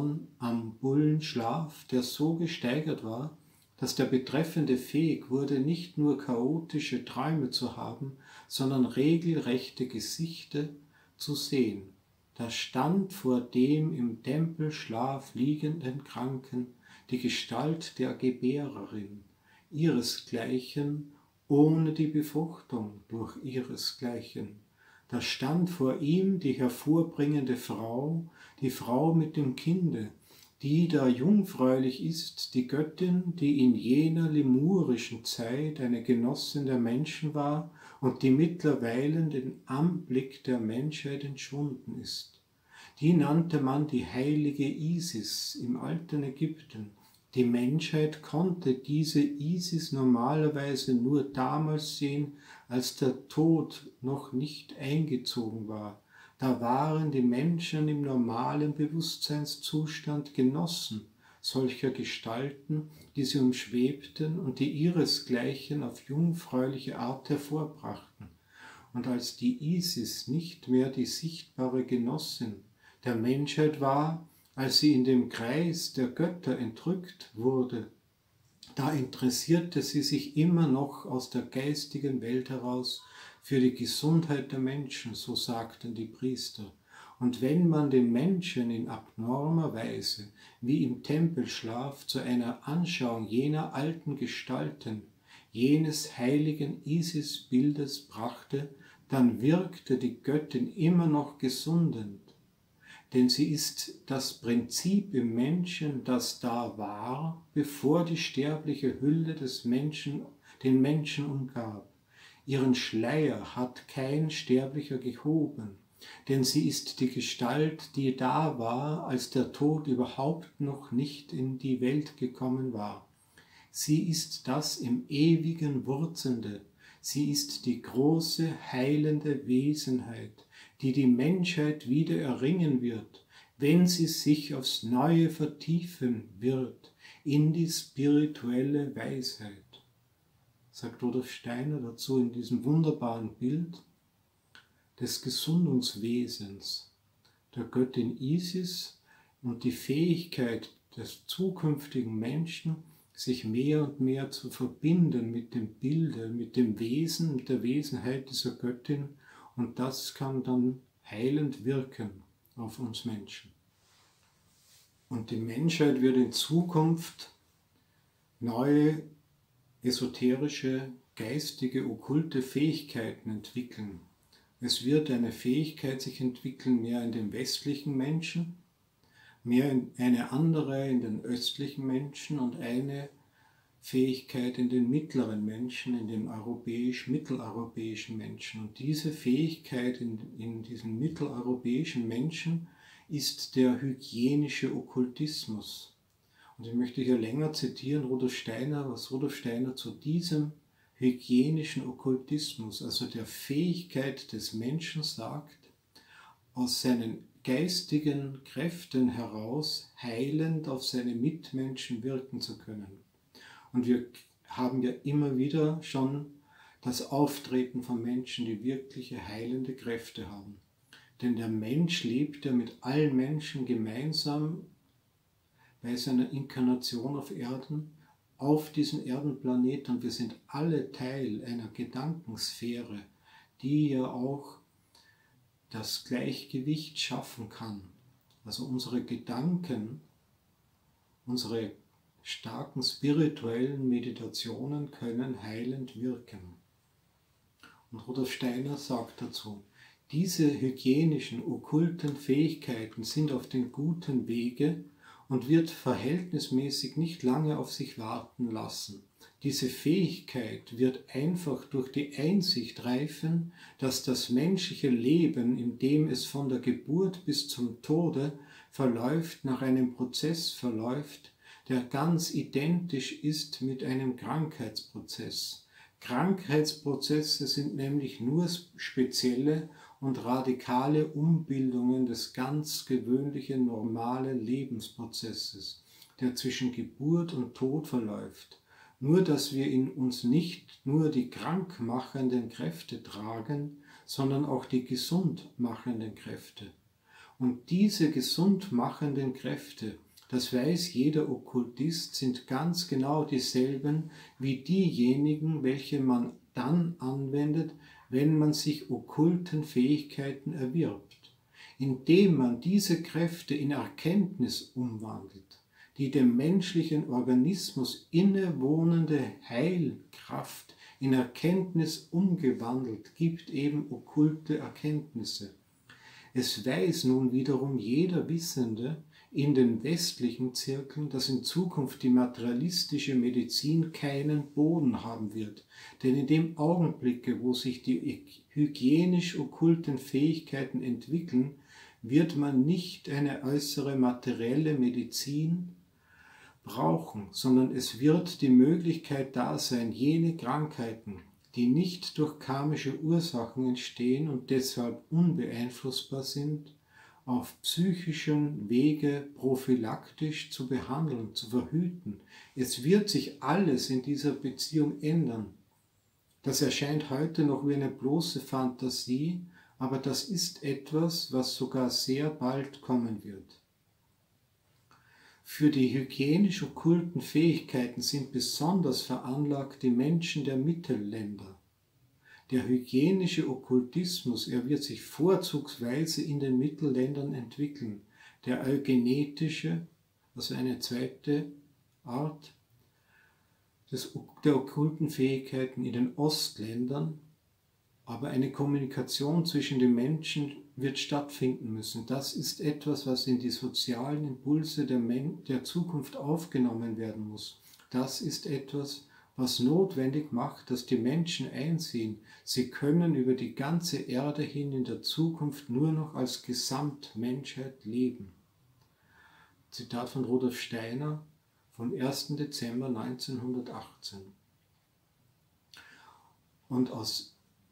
Sonnambullenschlaf, der so gesteigert war, dass der Betreffende fähig wurde, nicht nur chaotische Träume zu haben, sondern regelrechte Gesichter zu sehen. Da stand vor dem im Tempelschlaf liegenden Kranken die Gestalt der Gebärerin, ihresgleichen, ohne die Befruchtung durch ihresgleichen. Da stand vor ihm die hervorbringende Frau, die Frau mit dem Kinde, die da jungfräulich ist, die Göttin, die in jener lemurischen Zeit eine Genossin der Menschen war und die mittlerweile den Anblick der Menschheit entschwunden ist. Die nannte man die heilige Isis im alten Ägypten. Die Menschheit konnte diese Isis normalerweise nur damals sehen, als der Tod noch nicht eingezogen war. Da waren die Menschen im normalen Bewusstseinszustand Genossen solcher Gestalten, die sie umschwebten und die ihresgleichen auf jungfräuliche Art hervorbrachten. Und als die Isis nicht mehr die sichtbare Genossin der Menschheit war, als sie in dem Kreis der Götter entrückt wurde, da interessierte sie sich immer noch aus der geistigen Welt heraus für die Gesundheit der Menschen, so sagten die Priester. Und wenn man den Menschen in abnormer Weise, wie im Tempelschlaf, zu einer Anschauung jener alten Gestalten, jenes heiligen Isis-Bildes brachte, dann wirkte die Göttin immer noch gesundend. Denn sie ist das Prinzip im Menschen, das da war, bevor die sterbliche Hülle des Menschen den Menschen umgab. Ihren Schleier hat kein Sterblicher gehoben, denn sie ist die Gestalt, die da war, als der Tod überhaupt noch nicht in die Welt gekommen war. Sie ist das im Ewigen Wurzelnde, sie ist die große, heilende Wesenheit, die die Menschheit wieder erringen wird, wenn sie sich aufs Neue vertiefen wird in die spirituelle Weisheit. Sagt Rudolf Steiner dazu in diesem wunderbaren Bild des Gesundungswesens der Göttin Isis und die Fähigkeit des zukünftigen Menschen, sich mehr und mehr zu verbinden mit dem Bilde, mit dem Wesen, mit der Wesenheit dieser Göttin, und das kann dann heilend wirken auf uns Menschen. Und die Menschheit wird in Zukunft neue esoterische, geistige, okkulte Fähigkeiten entwickeln. Es wird eine Fähigkeit sich entwickeln, mehr in den westlichen Menschen, eine andere in den östlichen Menschen und eine Fähigkeit in den mittleren Menschen, in den mitteleuropäischen Menschen. Und diese Fähigkeit in diesen mitteleuropäischen Menschen ist der hygienische Okkultismus. Und ich möchte hier länger zitieren Rudolf Steiner, was Rudolf Steiner zu diesem hygienischen Okkultismus, also der Fähigkeit des Menschen sagt, aus seinen geistigen Kräften heraus heilend auf seine Mitmenschen wirken zu können. Und wir haben ja immer wieder schon das Auftreten von Menschen, die wirkliche heilende Kräfte haben. Denn der Mensch lebt ja mit allen Menschen gemeinsam bei seiner Inkarnation auf Erden, auf diesem Erdenplanet, und wir sind alle Teil einer Gedankensphäre, die ja auch das Gleichgewicht schaffen kann. Also unsere Gedanken, unsere starken spirituellen Meditationen können heilend wirken. Und Rudolf Steiner sagt dazu, diese hygienischen, okkulten Fähigkeiten sind auf dem guten Wege und wird verhältnismäßig nicht lange auf sich warten lassen. Diese Fähigkeit wird einfach durch die Einsicht reifen, dass das menschliche Leben, in dem es von der Geburt bis zum Tode verläuft, nach einem Prozess verläuft, der ganz identisch ist mit einem Krankheitsprozess. Krankheitsprozesse sind nämlich nur spezielle und radikale Umbildungen des ganz gewöhnlichen, normalen Lebensprozesses, der zwischen Geburt und Tod verläuft. Nur, dass wir in uns nicht nur die krankmachenden Kräfte tragen, sondern auch die gesundmachenden Kräfte. Und diese gesundmachenden Kräfte, das weiß jeder Okkultist, sind ganz genau dieselben wie diejenigen, welche man dann anwendet, wenn man sich okkulten Fähigkeiten erwirbt, indem man diese Kräfte in Erkenntnis umwandelt. Die dem menschlichen Organismus innewohnende Heilkraft in Erkenntnis umgewandelt, gibt eben okkulte Erkenntnisse. Es weiß nun wiederum jeder Wissende in den westlichen Zirkeln, dass in Zukunft die materialistische Medizin keinen Boden haben wird. Denn in dem Augenblicke, wo sich die hygienisch-okkulten Fähigkeiten entwickeln, wird man nicht eine äußere materielle Medizin brauchen, sondern es wird die Möglichkeit da sein, jene Krankheiten, die nicht durch karmische Ursachen entstehen und deshalb unbeeinflussbar sind, auf psychischen Wege prophylaktisch zu behandeln, zu verhüten. Es wird sich alles in dieser Beziehung ändern. Das erscheint heute noch wie eine bloße Fantasie, aber das ist etwas, was sogar sehr bald kommen wird. Für die hygienisch-okkulten Fähigkeiten sind besonders veranlagt die Menschen der Mittelländer. Der hygienische Okkultismus, er wird sich vorzugsweise in den Mittelländern entwickeln. Der eugenetische, also eine zweite Art der okkulten Fähigkeiten in den Ostländern, aber eine Kommunikation zwischen den Menschen wird stattfinden müssen. Das ist etwas, was in die sozialen Impulse der Zukunft aufgenommen werden muss. Das ist etwas, was notwendig macht, dass die Menschen einsehen, sie können über die ganze Erde hin in der Zukunft nur noch als Gesamtmenschheit leben. Zitat von Rudolf Steiner vom 1. Dezember 1918. Und aus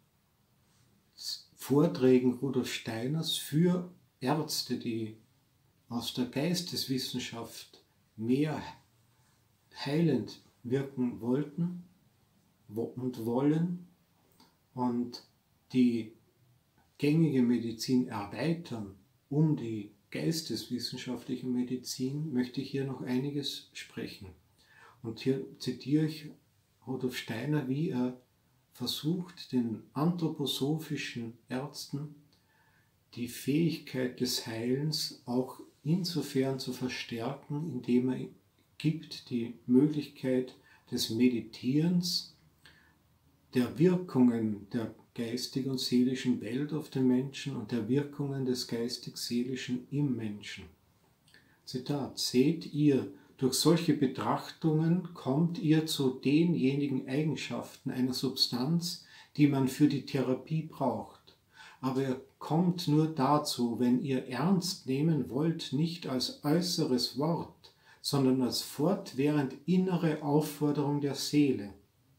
Vorträgen Rudolf Steiners für Ärzte, die aus der Geisteswissenschaft mehr heilend wirken wollten und wollen und die gängige Medizin erweitern um die geisteswissenschaftliche Medizin, möchte ich hier noch einiges sprechen. Und hier zitiere ich Rudolf Steiner, wie er versucht, den anthroposophischen Ärzten die Fähigkeit des Heilens auch insofern zu verstärken, indem er gibt die Möglichkeit des Meditierens, der Wirkungen der geistigen und seelischen Welt auf den Menschen und der Wirkungen des geistig-seelischen im Menschen. Zitat: Seht ihr, durch solche Betrachtungen kommt ihr zu denjenigen Eigenschaften einer Substanz, die man für die Therapie braucht. Aber ihr kommt nur dazu, wenn ihr ernst nehmen wollt, nicht als äußeres Wort, sondern als fortwährend innere Aufforderung der Seele.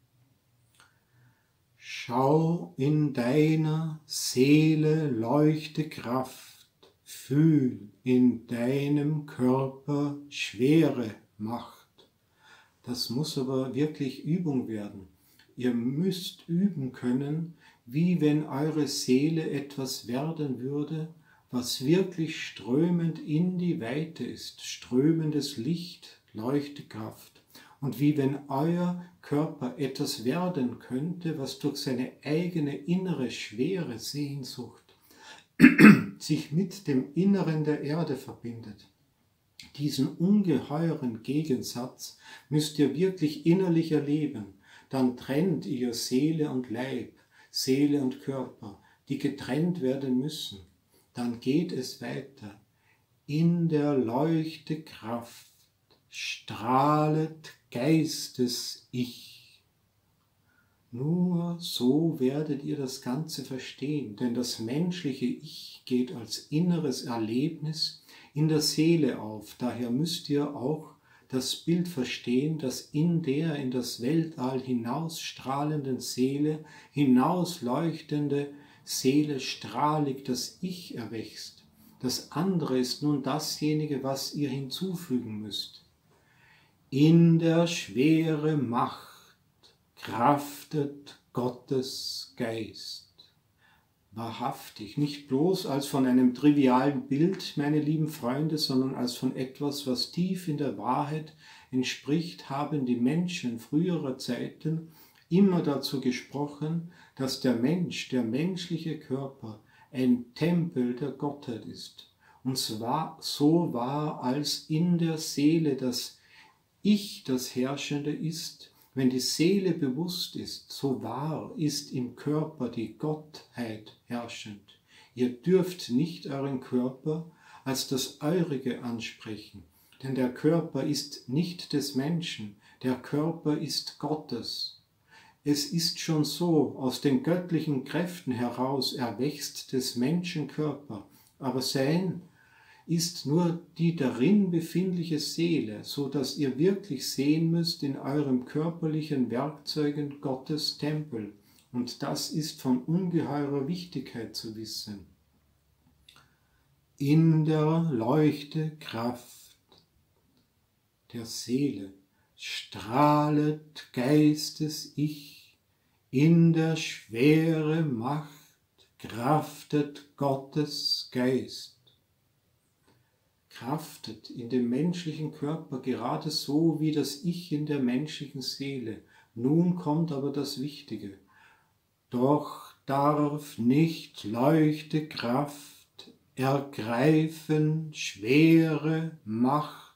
Schau in deiner Seele leuchte Kraft, fühl in deinem Körper Schwere, Macht. Das muss aber wirklich Übung werden. Ihr müsst üben können, wie wenn eure Seele etwas werden würde, was wirklich strömend in die Weite ist, strömendes Licht, Leuchtekraft. Und wie wenn euer Körper etwas werden könnte, was durch seine eigene innere schwere Sehnsucht sich mit dem Inneren der Erde verbindet. Diesen ungeheuren Gegensatz müsst ihr wirklich innerlich erleben. Dann trennt ihr Seele und Leib, Seele und Körper, die getrennt werden müssen. Dann geht es weiter. In der Leuchtekraft strahlet Geistes-Ich. Nur so werdet ihr das Ganze verstehen, denn das menschliche Ich geht als inneres Erlebnis in der Seele auf. Daher müsst ihr auch das Bild verstehen, dass in der in das Weltall hinausstrahlenden Seele, hinausleuchtende Seele strahlig das Ich erwächst. Das andere ist nun dasjenige, was ihr hinzufügen müsst. In der schwere Macht kraftet Gottes Geist. Wahrhaftig, nicht bloß als von einem trivialen Bild, meine lieben Freunde, sondern als von etwas, was tief in der Wahrheit entspricht, haben die Menschen früherer Zeiten immer dazu gesprochen, dass der Mensch, der menschliche Körper, ein Tempel der Gottheit ist. Und zwar so wahr, als in der Seele das Ich das Herrschende ist. Wenn die Seele bewusst ist, so wahr ist im Körper die Gottheit herrschend. Ihr dürft nicht euren Körper als das Eurige ansprechen, denn der Körper ist nicht des Menschen, der Körper ist Gottes. Es ist schon so, aus den göttlichen Kräften heraus erwächst des Menschen Körper, aber sein ist nur die darin befindliche Seele, so dass ihr wirklich sehen müsst in eurem körperlichen Werkzeugen Gottes Tempel. Und das ist von ungeheurer Wichtigkeit zu wissen. In der Leuchtekraft der Seele strahlet Geistes-Ich, in der schwere Macht kraftet Gottes Geist. Kraftet in dem menschlichen Körper gerade so wie das Ich in der menschlichen Seele. Nun kommt aber das Wichtige. Doch darf nicht Leuchtekraft ergreifen schwere Macht.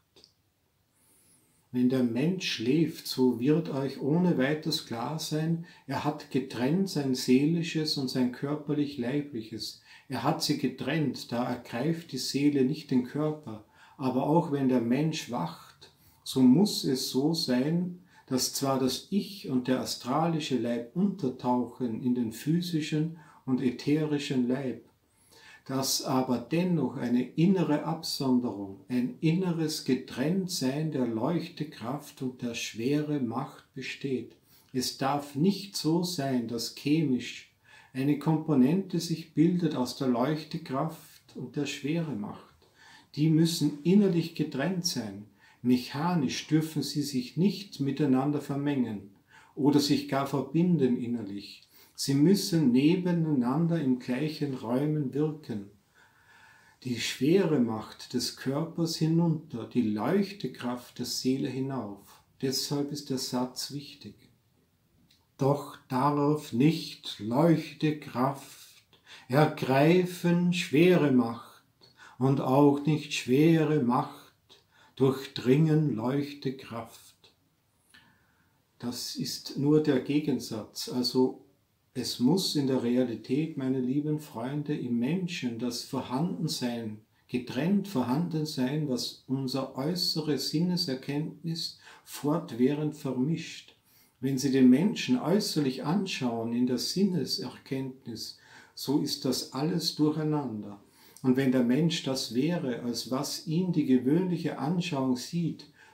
Wenn der Mensch schläft, so wird euch ohne weiteres klar sein, er hat getrennt sein seelisches und sein körperlich-leibliches. Er hat sie getrennt, da ergreift die Seele nicht den Körper. Aber auch wenn der Mensch wacht, so muss es so sein, dass zwar das Ich und der astralische Leib untertauchen in den physischen und ätherischen Leib, dass aber dennoch eine innere Absonderung, ein inneres Getrenntsein der Leuchtekraft und der schwere Macht besteht. Es darf nicht so sein, dass chemisch eine Komponente sich bildet aus der Leuchtekraft und der schwere Macht. Die müssen innerlich getrennt sein. Mechanisch dürfen sie sich nicht miteinander vermengen oder sich gar verbinden innerlich. Sie müssen nebeneinander in gleichen Räumen wirken. Die schwere Macht des Körpers hinunter, die Leuchtekraft der Seele hinauf. Deshalb ist der Satz wichtig. Doch darf nicht Leuchtekraft ergreifen schwere Macht und auch nicht schwere Macht durchdringen Leuchtekraft. Das ist nur der Gegensatz, also es muss in der Realität, meine lieben Freunde, im Menschen das Vorhandensein, getrennt Vorhandensein, was unser äußere Sinneserkenntnis fortwährend vermischt. Wenn Sie den Menschen äußerlich anschauen in der Sinneserkenntnis, so ist das alles durcheinander. Und wenn der Mensch das wäre, als was ihn die gewöhnliche Anschauung sieht,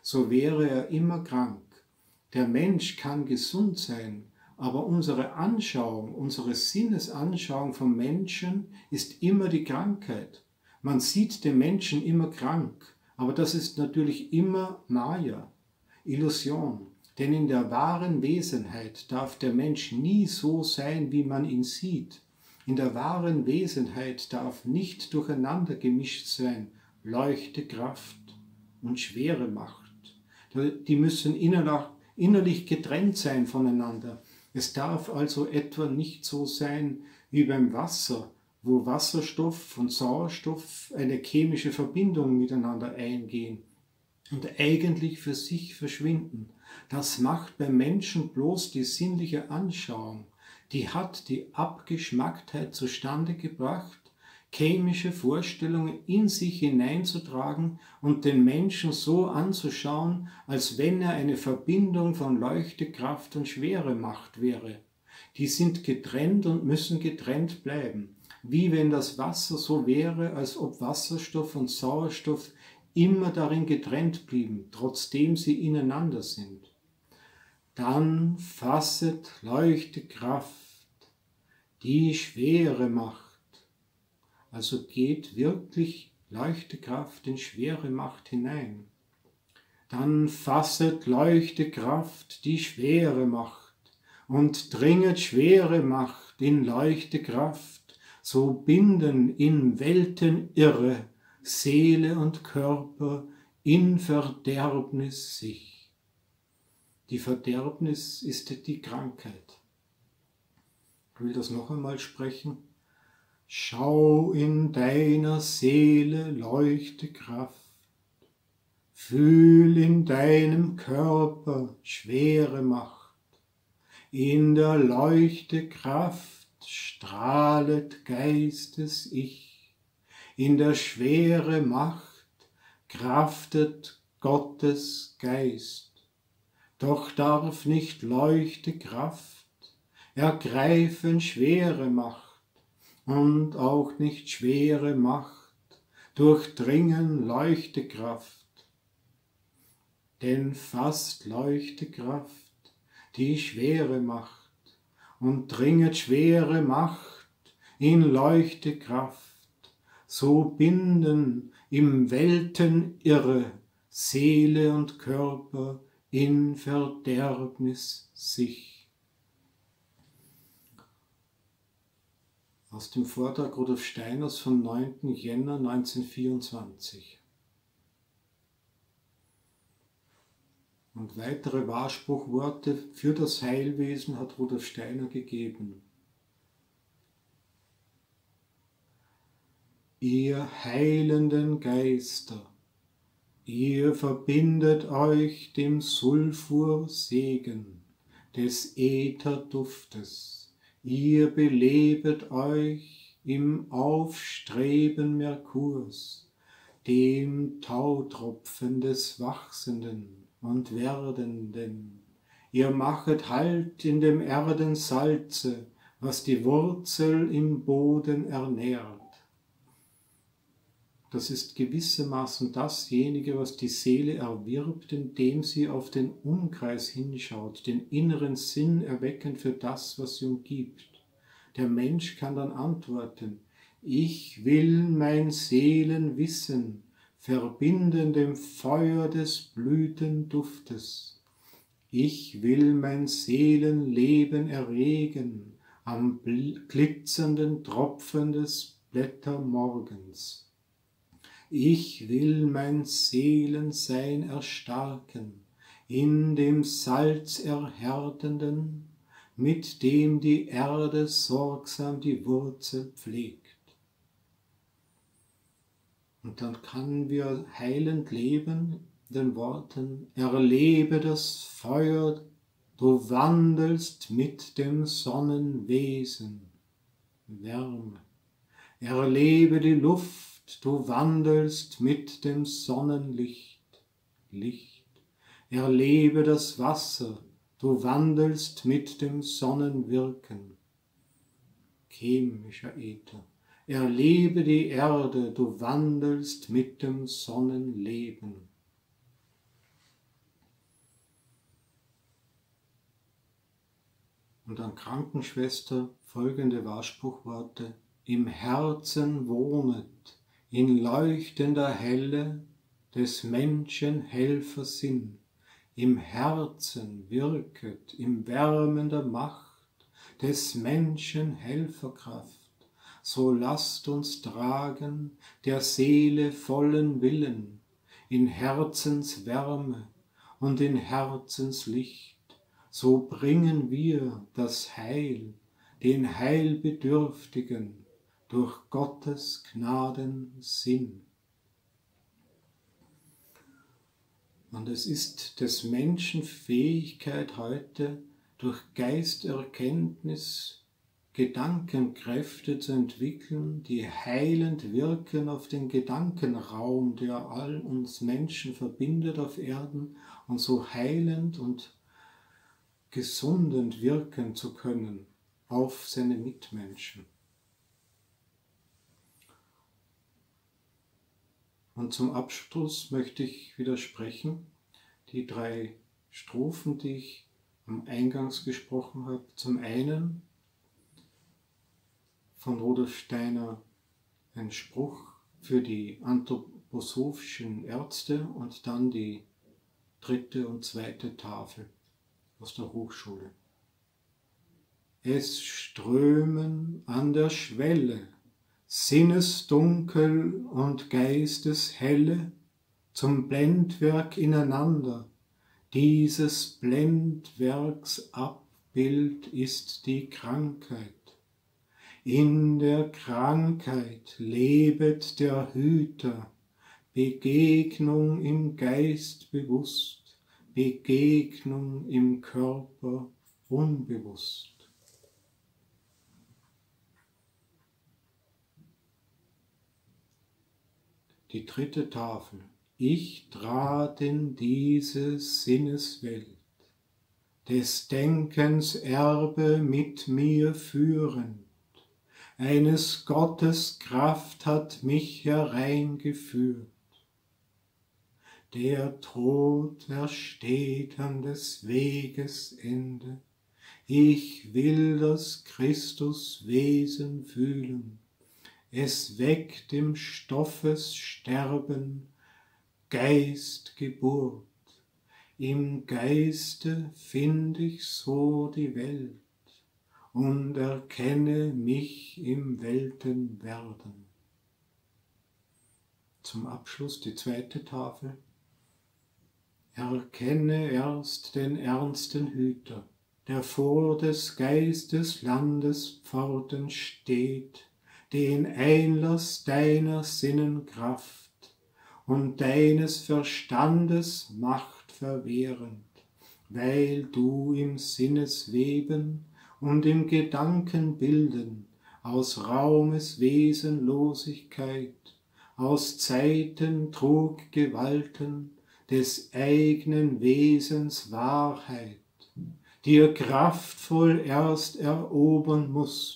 so wäre er immer krank. Der Mensch kann gesund sein, aber unsere Anschauung, unsere Sinnesanschauung vom Menschen ist immer die Krankheit. Man sieht den Menschen immer krank, aber das ist natürlich immer Maya, Illusion. Denn in der wahren Wesenheit darf der Mensch nie so sein, wie man ihn sieht. In der wahren Wesenheit darf nicht durcheinander gemischt sein Leuchte, Kraft und schwere Macht. Die müssen innerlich getrennt sein voneinander. Es darf also etwa nicht so sein wie beim Wasser, wo Wasserstoff und Sauerstoff eine chemische Verbindung miteinander eingehen und eigentlich für sich verschwinden. Das macht beim Menschen bloß die sinnliche Anschauung. Die hat die Abgeschmacktheit zustande gebracht, chemische Vorstellungen in sich hineinzutragen und den Menschen so anzuschauen, als wenn er eine Verbindung von Leuchte, Kraft und Schwere Macht wäre. Die sind getrennt und müssen getrennt bleiben, wie wenn das Wasser so wäre, als ob Wasserstoff und Sauerstoff immer darin getrennt blieben, trotzdem sie ineinander sind. Dann fasset Leuchte, Kraft, die schwere Macht. Also geht wirklich Leuchte, Kraft in schwere Macht hinein. Dann fasset Leuchte, Kraft die schwere Macht und dringet schwere Macht in Leuchte, Kraft, so binden in Welten irre Seele und Körper in Verderbnis sich. Die Verderbnis ist die Krankheit. Ich will das noch einmal sprechen. Schau in deiner Seele Leuchte, Kraft. Fühl in deinem Körper schwere Macht. In der Leuchte Kraft strahlet Geistes Ich. In der schwere Macht kraftet Gottes Geist. Doch darf nicht Leuchte Kraft ergreifen schwere Macht und auch nicht schwere Macht durchdringen Leuchte Kraft. Denn fast Leuchte Kraft die schwere Macht und dringet schwere Macht in Leuchte Kraft. So binden im Welten irre Seele und Körper in Verderbnis sich. Aus dem Vortrag Rudolf Steiners vom 9. Jänner 1924. Und weitere Wahrspruchworte für das Heilwesen hat Rudolf Steiner gegeben. Ihr heilenden Geister, ihr verbindet euch dem Sulfursegen des Ätherduftes, ihr belebet euch im Aufstreben Merkurs, dem Tautropfen des Wachsenden und Werdenden. Ihr machet Halt in dem Erdensalze, was die Wurzel im Boden ernährt. Das ist gewissermaßen dasjenige, was die Seele erwirbt, indem sie auf den Umkreis hinschaut, den inneren Sinn erwecken für das, was sie umgibt. Der Mensch kann dann antworten: Ich will mein Seelenwissen verbinden dem Feuer des Blütenduftes. Ich will mein Seelenleben erregen am glitzernden Tropfen des Blättermorgens. Ich will mein Seelensein erstarken in dem Salzerhärtenden, mit dem die Erde sorgsam die Wurzel pflegt. Und dann können wir heilend leben, den Worten: Erlebe das Feuer, du wandelst mit dem Sonnenwesen, Wärme. Erlebe die Luft, du wandelst mit dem Sonnenlicht, Licht. Erlebe das Wasser, du wandelst mit dem Sonnenwirken, chemischer Äther. Erlebe die Erde, du wandelst mit dem Sonnenleben. und an Krankenschwester folgende Wahrspruchworte: Im Herzen wohnet in leuchtender Helle des Menschen Helfersinn, im Herzen wirket in wärmender Macht des Menschen Helferkraft. So lasst uns tragen der Seele vollen Willen in Herzenswärme und in Herzenslicht. So bringen wir das Heil den Heilbedürftigen durch Gottes Gnaden Sinn. Und es ist des Menschen Fähigkeit heute, durch Geisterkenntnis Gedankenkräfte zu entwickeln, die heilend wirken auf den Gedankenraum, der all uns Menschen verbindet auf Erden, und so heilend und gesundend wirken zu können auf seine Mitmenschen. Und zum Abschluss möchte ich widersprechen, die 3 Strophen, die ich am Eingangs gesprochen habe. Zum einen von Rudolf Steiner ein Spruch für die anthroposophischen Ärzte und dann die 3. und 2. Tafel aus der Hochschule. Es strömen an der Schwelle Sinnesdunkel und Geisteshelle zum Blendwerk ineinander. Dieses Blendwerks Abbild ist die Krankheit. In der Krankheit lebet der Hüter, Begegnung im Geist bewusst, Begegnung im Körper unbewusst. Die 3. Tafel. Ich trat in diese Sinneswelt, des Denkens Erbe mit mir führend. Eines Gottes Kraft hat mich hereingeführt. Der Tod ersteht an des Weges Ende. Ich will das Christuswesen fühlen. Es weckt im Stoffes Sterben Geistgeburt. Im Geiste find ich so die Welt und erkenne mich im Weltenwerden. Zum Abschluss die 2. Tafel. Erkenne erst den ernsten Hüter, der vor des Geistes Landespforten steht, den Einlass deiner Sinnen Kraft und deines Verstandes Macht verwehrend, weil du im Sinnesweben und im Gedankenbilden aus Raumes Wesenlosigkeit, aus Zeiten Truggewalten des eigenen Wesens Wahrheit, dir kraftvoll erst erobern musst.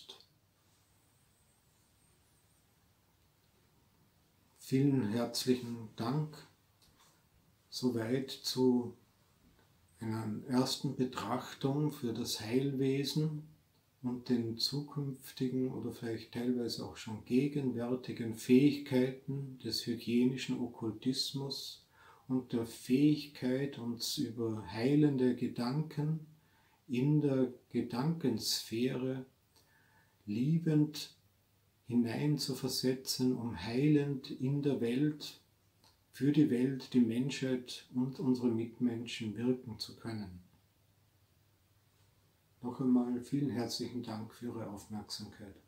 Vielen herzlichen Dank. Soweit zu einer ersten Betrachtung für das Heilwesen und den zukünftigen oder vielleicht teilweise auch schon gegenwärtigen Fähigkeiten des hygienischen Okkultismus und der Fähigkeit, uns über heilende Gedanken in der Gedankensphäre liebend hineinzuversetzen, um heilend in der Welt, für die Welt, die Menschheit und unsere Mitmenschen wirken zu können. Noch einmal vielen herzlichen Dank für Ihre Aufmerksamkeit.